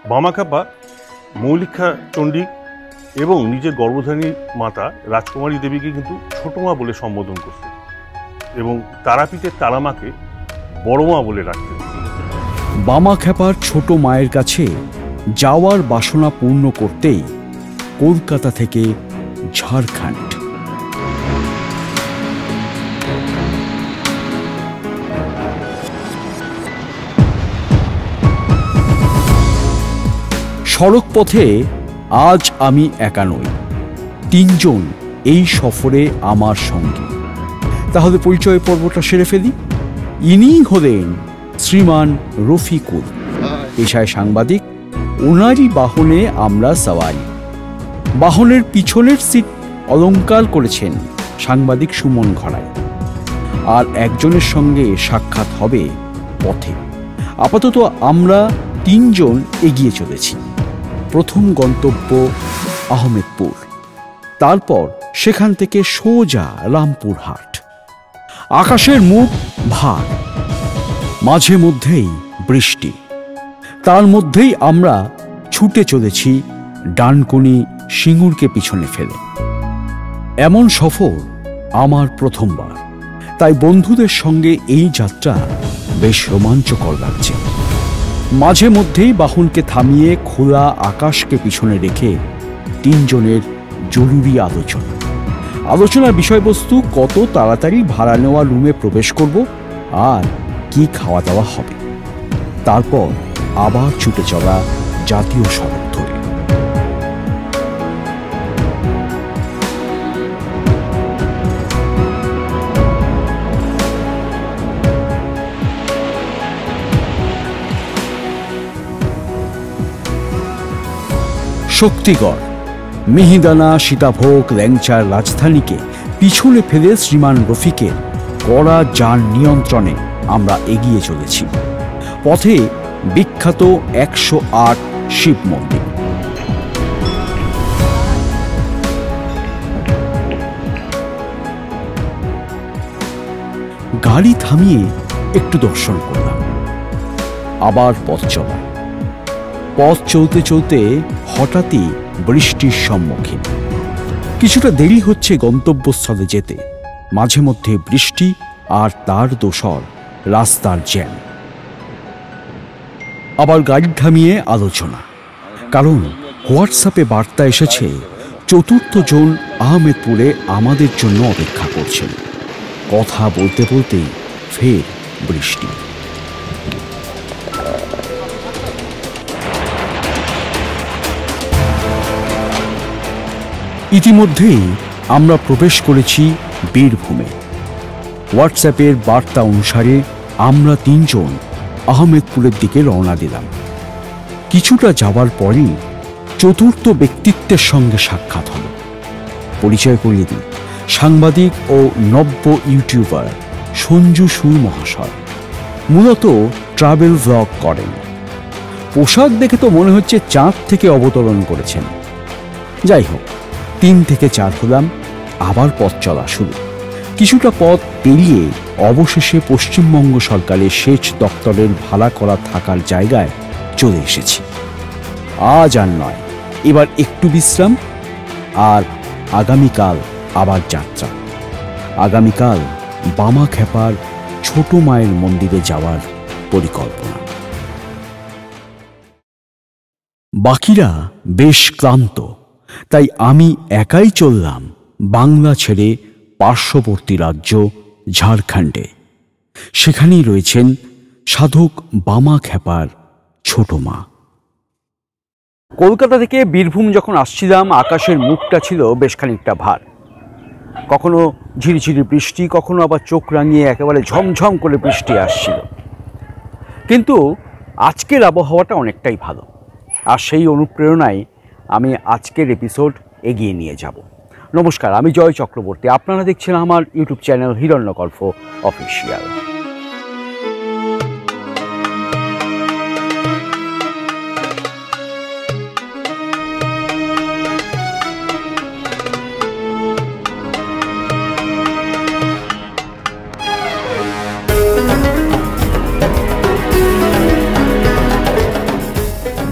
বামাখ্যাপা মৌলিকা চণ্ডী এবং নিজের গর্ভধারিণী মাতা রাজকুমারী দেবীকে কিন্তু ছোট মা বলে সম্বোধন করতেন এবং তারাপীঠের তারামাকে বড় মা বলে ডাকতেন। বামাখ্যাপার ছোট মায়ের কাছে যাওয়ার বাসনা পূর্ণ করতেই কলকাতা থেকে ঝাড়খণ্ড। সড়ক পথে আজ আমি একা নই, তিনজন এই সফরে আমার সঙ্গে। তাহলে পরিচয় পর্বটা সেরে ফেলি। ইনিই হলেন শ্রীমান রফিকুল, পেশায় সাংবাদিক। ওনারই বাহনে আমরা সওয়ারি। বাহনের পিছনের সিট অলংকার করেছেন সাংবাদিক সুমন ঘড়াই। আর একজনের সঙ্গে সাক্ষাৎ হবে পথে। আপাতত আমরা তিনজন এগিয়ে চলেছি। প্রথম গন্তব্য আহমেদপুর, তারপর সেখান থেকে সোজা রামপুরহাট। আকাশের মুখ ভার, মাঝে মধ্যেই বৃষ্টি। তার মধ্যেই আমরা ছুটে চলেছি ডানকুনি সিঙ্গুরকে পিছনে ফেলে। এমন সফর আমার প্রথমবার, তাই বন্ধুদের সঙ্গে এই যাত্রা বেশ রোমাঞ্চকর লাগছে। মাঝে মধ্যেই বাহনকে থামিয়ে খোলা আকাশকে পিছনে রেখে তিনজনের জরুরি আলোচনার বিষয়বস্তু কত তাড়াতাড়ি ভাড়া নেওয়া রুমে প্রবেশ করব আর কি খাওয়া দাওয়া হবে। তারপর আবার ছুটে চলা জাতীয় সড়ক ধরে। শক্তিগড়, মিহিদানা, সীতাভোগ, ল্যাংচার রাজধানীকে পিছনে ফেলে শ্রীমান রফিকের কড়া যান নিয়ন্ত্রণে আমরা এগিয়ে চলেছি। পথে বিখ্যাত 108 শিব মন্দির। গাড়ি থামিয়ে একটু দর্শন করলাম, আবার পথ চলতে চলতে হঠাৎই বৃষ্টির সম্মুখীন। কিছুটা দেরি হচ্ছে গন্তব্যস্থলে যেতে। মাঝে মধ্যে বৃষ্টি আর তার দোসর রাস্তার জ্যাম। আবার গাড়ি থামিয়ে আলোচনা, কারণ হোয়াটসঅ্যাপে বার্তা এসেছে চতুর্থ জন আহমেদপুরে আমাদের জন্য অপেক্ষা করছেন। কথা বলতে বলতেই ফের বৃষ্টি। ইতিমধ্যেই আমরা প্রবেশ করেছি বীরভূমে। হোয়াটসঅ্যাপের বার্তা অনুসারে আমরা তিনজন আহমেদপুরের দিকে রওনা দিলাম। কিছুটা যাওয়ার পরই চতুর্থ ব্যক্তিত্বের সঙ্গে সাক্ষাৎ হল। পরিচয় করিয়ে দিই, সাংবাদিক ও নব্য ইউটিউবার সঞ্জু সুর মহাশয়। মূলত ট্রাভেল ব্লগ করেন। পোশাক দেখে তো মনে হচ্ছে চাঁদ থেকে অবতরণ করেছেন। যাই হোক, 3 থেকে 4 হলাম, আবার পথ চলা শুরু। কিছুটা পথ পেরিয়ে অবশেষে পশ্চিমবঙ্গ সরকারের সেচ দপ্তরের ভাড়া করা থাকার জায়গায় চলে এসেছি। আজ আর নয়, এবার একটু বিশ্রাম, আর আগামীকাল আবার যাত্রা। আগামীকাল বামাখ্যাপার ছোট মায়ের মন্দিরে যাওয়ার পরিকল্পনা। বাকিরা বেশ ক্লান্ত, তাই আমি একাই চললাম বাংলা ছেড়ে পার্শ্ববর্তী রাজ্য ঝাড়খণ্ডে। সেখানেই রয়েছেন সাধক বামাখ্যাপার ছোট মা। কলকাতা থেকে বীরভূম যখন আসছিলাম, আকাশের মুখটা ছিল বেশ খানিকটা ভার। কখনো ঝিরিঝিরি বৃষ্টি, কখনো আবার চোখ রাঙিয়ে একেবারে ঝমঝম করে বৃষ্টি আসছিল। কিন্তু আজকের আবহাওয়াটা অনেকটাই ভালো, আর সেই অনুপ্রেরণায় আমি আজকের এপিসোড এগিয়ে নিয়ে যাব। নমস্কার, আমি জয় চক্রবর্তী। আপনারা দেখছেন আমার YouTube channel Hiranyakalpa official.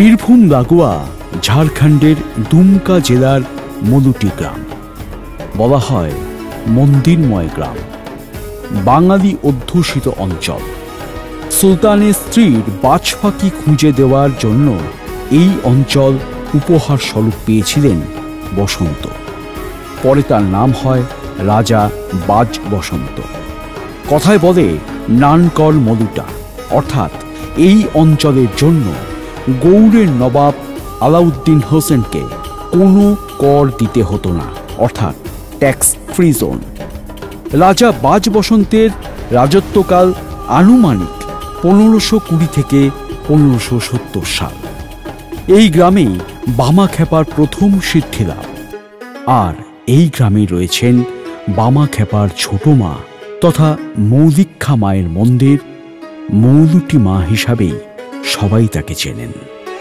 Birbhum লাগোয়া ঝাড়খণ্ডের দুমকা জেলার মলুটি গ্রাম। বলা হয় মন্দিরময় গ্রাম, বাঙালি অধ্যুষিত অঞ্চল। সুলতানের স্ত্রীর বাজপাখি খুঁজে দেওয়ার জন্য এই অঞ্চল উপহার স্বরূপ পেয়েছিলেন বসন্ত। পরে তার নাম হয় রাজা বাজ বসন্ত। কথায় বলে নানকর মলুটা, অর্থাৎ এই অঞ্চলের জন্য গৌড়ের নবাব আলাউদ্দিন হোসেনকে কোনো কর দিতে হতো না, অর্থাৎ ট্যাক্স ফ্রি জোন। রাজা বাজ বসন্তের রাজত্বকাল আনুমানিক 1520 থেকে 1570 সাল। এই গ্রামেই বামাখ্যাপার প্রথম সিদ্ধিলাভ। আর এই গ্রামে রয়েছেন বামাখ্যাপার ছোট মা তথা মৌলিক্ষা মায়ের মন্দির। মৌলুটি মা হিসাবেই সবাই তাকে চেনেন।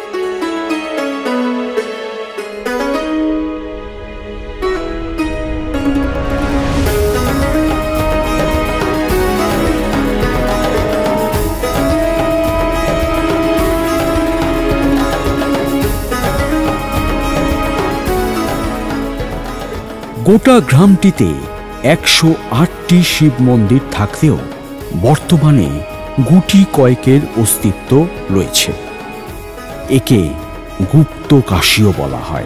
গোটা গ্রামটিতে 108টি শিব মন্দির থাকলেও বর্তমানে গুটি কয়েকের অস্তিত্ব রয়েছে। একে গুপ্ত কাশীও বলা হয়।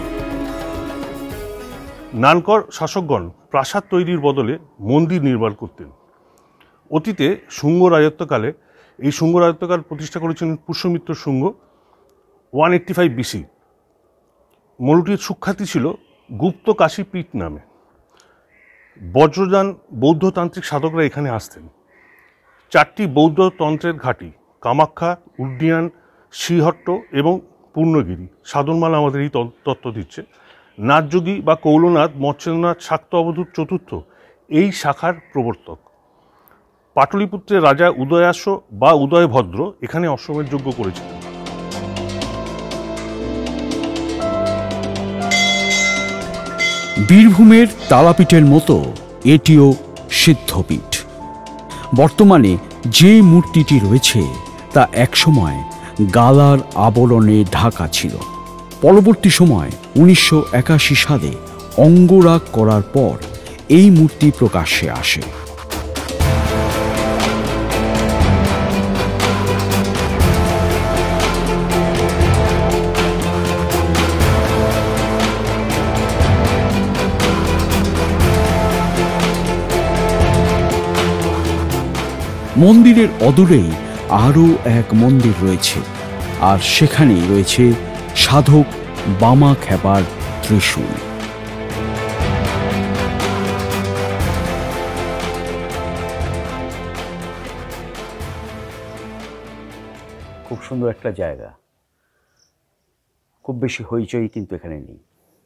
নানকর শাসকগণ প্রাসাদ তৈরির বদলে মন্দির নির্মাণ করতেন। অতীতে শুঙ্গ রাজত্বকালে এই শুঙ্গ রাজত্বকাল প্রতিষ্ঠা করেছিলেন পুষ্যমিত্র শুঙ্গ 185 BC। মলুটির সুখ্যাতি ছিল গুপ্ত কাশী পীঠ নামে। বজ্রযান বৌদ্ধতান্ত্রিক সাধকরা এখানে আসতেন। 4টি বৌদ্ধ তন্ত্রের ঘাঁটি কামাখ্যা, উড্ডিয়ান, শ্রীহট্ট এবং পূর্ণগিরি। সাধনমালা আমাদের এই তত্ত্ব দিচ্ছে। নাথযোগী বা কৌলনাথ, মৎস্যনাথ, শাক্ত অবধূত চতুর্থ এই শাখার প্রবর্তক। পাটলিপুত্রের রাজা উদয়াস্য বা উদয়ভদ্র এখানে অশ্বমেধ যজ্ঞ করেছিলেন। বীরভূমের তারাপীঠের মতো এটিও সিদ্ধপীঠ। বর্তমানে যে মূর্তিটি রয়েছে তা একসময় গালার আবরণে ঢাকা ছিল। পরবর্তী সময় 1981 সালে অঙ্গরাগ করার পর এই মূর্তি প্রকাশ্যে আসে। মন্দিরের অদূরেই আরও এক মন্দির রয়েছে, আর সেখানেই রয়েছে সাধক বামাখ্যাপার ত্রিশূল। খুব সুন্দর একটা জায়গা, খুব বেশি হইচই কিন্তু এখানে নেই।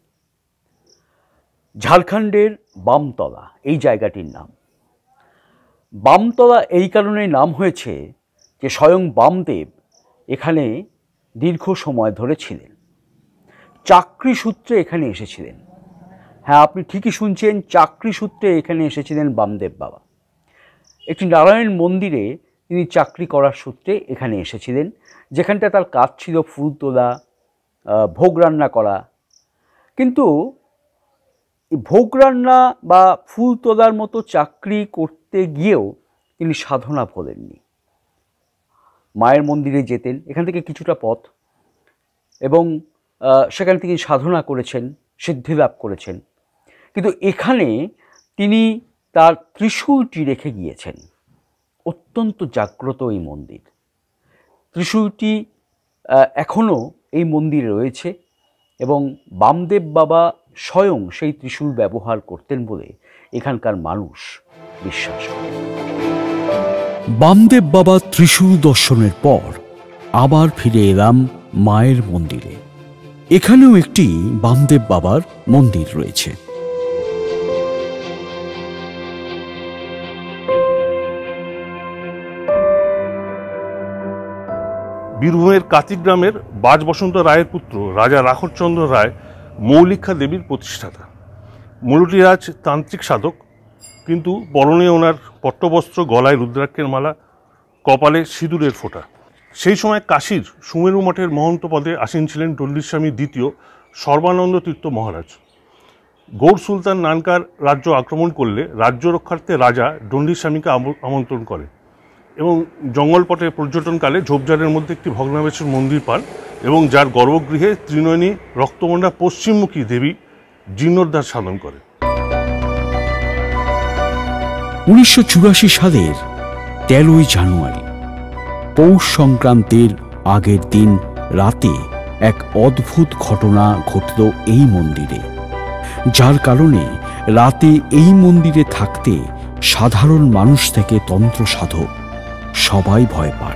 ঝাড়খণ্ডের বামতলা এই জায়গাটির নাম। বামতলা এই কারণে নাম হয়েছে যে স্বয়ং বামদেব এখানে দীর্ঘ সময় ধরে ছিলেন। চাকরি সূত্রে এখানে এসেছিলেন। হ্যাঁ, আপনি ঠিকই শুনছেন, চাকরি সূত্রে এখানে এসেছিলেন বামদেব বাবা। একটি নারায়ণ মন্দিরে তিনি চাকরি করার সূত্রে এখানে এসেছিলেন, যেখানটা তার কাজ ছিল ফুল তোলা, ভোগ রান্না করা। কিন্তু ভোগ রান্না বা ফুল তোলার মতো চাকরি করতে গিয়েও তিনি সাধনা ভোলেননি। মায়ের মন্দিরে যেতেন, এখান থেকে কিছুটা পথ, এবং সেখান থেকে সাধনা করেছেন, সিদ্ধিলাভ করেছেন। কিন্তু এখানে তিনি তার ত্রিশূলটি রেখে গিয়েছেন। অত্যন্ত জাগ্রত এই মন্দির। ত্রিশূলটি এখনও এই মন্দিরে রয়েছে এবং বামদেব বাবা স্বয়ং সেই ত্রিশূল ব্যবহার করতেন বলে এখানকার মানুষ বিশ্বাস করে। বামদেব বাবা ত্রিশূল দর্শনের পর আবার ফিরে এলাম মায়ের মন্দিরে। এখানেও একটি বামদেব বাবার মন্দির রয়েছে। বীরভূমের কাতিক গ্রামের বাজ বসন্ত রায়ের পুত্র রাজা রাঘবচন্দ্র রায় মৌলিক্ষা দেবীর প্রতিষ্ঠাতা। মলুটিরাজ তান্ত্রিক সাধক, কিন্তু পরনে ওনার পট্টবস্ত্র, গলায় রুদ্রাক্ষের মালা, কপালে সিঁদুরের ফোঁটা। সেই সময় কাশীর সুমেরু মঠের মহন্ত পদে আসীন ছিলেন দণ্ডিস্বামী দ্বিতীয় সর্বানন্দ তীর্থ মহারাজ। গৌড় সুলতান নানকার রাজ্য আক্রমণ করলে রাজ্য রক্ষার্থে রাজা দণ্ডিস্বামীকে আমন্ত্রণ করে এবং জঙ্গলপটে পর্যটনকালে ঝোপঝাড়ের মধ্যে একটি ভগ্নাবশেষ মন্দির পান এবং যার গর্ভগৃহে ত্রিনয়নী রক্তমণ্ডা পশ্চিমমুখী দেবী জীর্ণোদ্ধার সাধন করে। 1984 সালের 13ই জানুয়ারি পৌষ সংক্রান্তির আগের দিন রাতে এক অদ্ভুত ঘটনা ঘটল এই মন্দিরে, যার কারণে রাতে এই মন্দিরে থাকতে সাধারণ মানুষ থেকে তন্ত্র সাধক সবাই ভয় পান।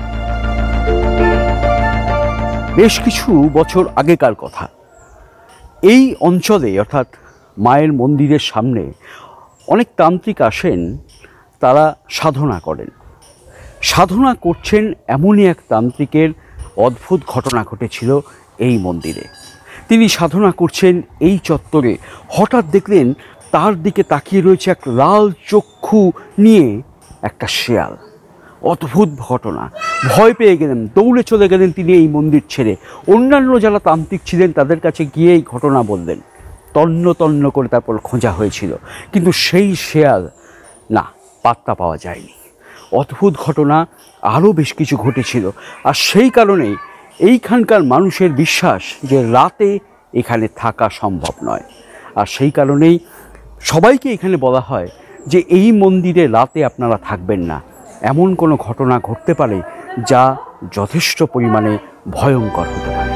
বেশ কিছু বছর আগেকার কথা। এই অঞ্চলে অর্থাৎ মায়ের মন্দিরের সামনে অনেক তান্ত্রিক আসেন, তারা সাধনা করেন। সাধনা করছেন এমনই এক তান্ত্রিকের অদ্ভুত ঘটনা ঘটেছিল এই মন্দিরে। তিনি সাধনা করছেন এই চত্বরে, হঠাৎ দেখলেন তার দিকে তাকিয়ে রয়েছে এক লাল চক্ষু নিয়ে একটা শেয়াল। অদ্ভুত ঘটনা, ভয় পেয়ে গেলেন, দৌড়ে চলে গেলেন তিনি এই মন্দির ছেড়ে। অন্যান্য যারা তান্ত্রিক ছিলেন তাদের কাছে গিয়ে এই ঘটনা বললেন। তন্ন তন্ন করে তারপর খোঁজা হয়েছিল, কিন্তু সেই শেয়াল না, পাত্তা পাওয়া যায়নি। অদ্ভুত ঘটনা আরও বেশ কিছু ঘটেছিল, আর সেই কারণেই এইখানকার মানুষের বিশ্বাস যে রাতে এখানে থাকা সম্ভব নয়। আর সেই কারণেই সবাইকে এখানে বলা হয় যে এই মন্দিরে রাতে আপনারা থাকবেন না, এমন কোনো ঘটনা ঘটতে পারে যা যথেষ্ট পরিমাণে ভয়ঙ্কর হতে পারে।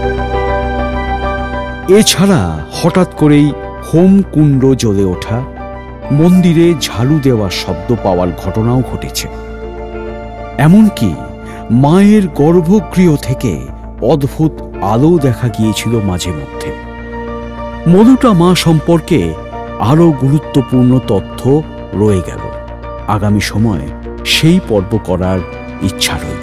এছাড়া হঠাৎ করেই হোম কুণ্ড জ্বলে ওঠা, মন্দিরে ঝাড়ু দেওয়ার শব্দ পাওয়ার ঘটনাও ঘটেছে। এমনকি মায়ের গর্ভগৃহ থেকে অদ্ভুত আলো দেখা গিয়েছিল মাঝে মধ্যে। মধুটা মা সম্পর্কে আরও গুরুত্বপূর্ণ তথ্য রয়ে গেল। আগামী সময়ে সেই পর্ব করার ইচ্ছা রইল।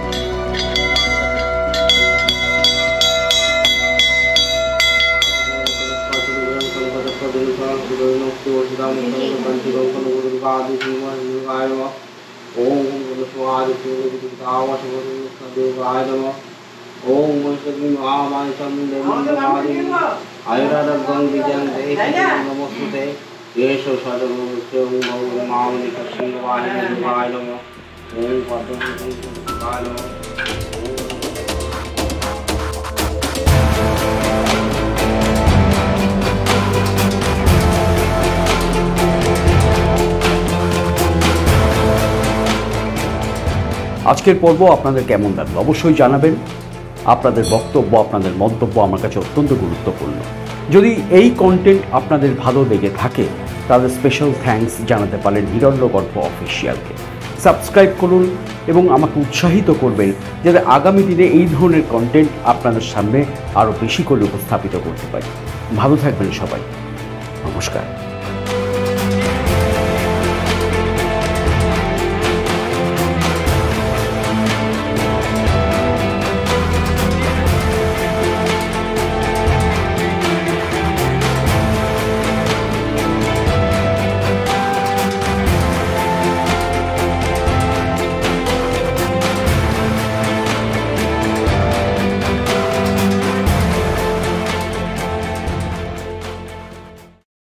আজকের পর্ব আপনাদের কেমন লাগলো অবশ্যই জানাবেন। আপনাদের বক্তব্য, আপনাদের মন্তব্য আমার কাছে অত্যন্ত গুরুত্বপূর্ণ। যদি এই কন্টেন্ট আপনাদের ভালো লেগে থাকে তাহলে স্পেশাল থ্যাঙ্কস জানাতে পারেন হিরণ্যগর্ভ অফিসিয়ালকে। সাবস্ক্রাইব করুন এবং আমাকে উৎসাহিত করবেন যাতে আগামী দিনে এই ধরনের কন্টেন্ট আপনাদের সামনে আরও বেশি করে উপস্থাপিত করতে পারি। ভালো থাকবেন সবাই, নমস্কার।